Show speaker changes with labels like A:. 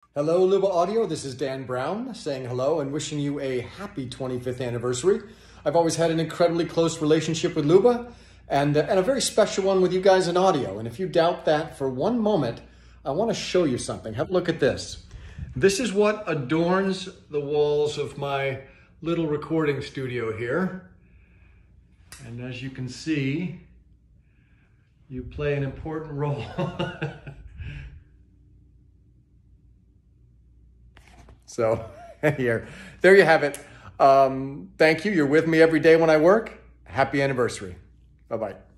A: Hello, Lübbe Audio. This is Dan Brown saying hello and wishing you a happy 25th anniversary. I've always had an incredibly close relationship with Lübbe and a very special one with you guys in audio. And if you doubt that for one moment, I want to show you something. Have a look at this. This is what adorns the walls of my little recording studio here. And as you can see, you play an important role. So here, there you have it. Thank you. You're with me every day when I work. Happy anniversary. Bye-bye.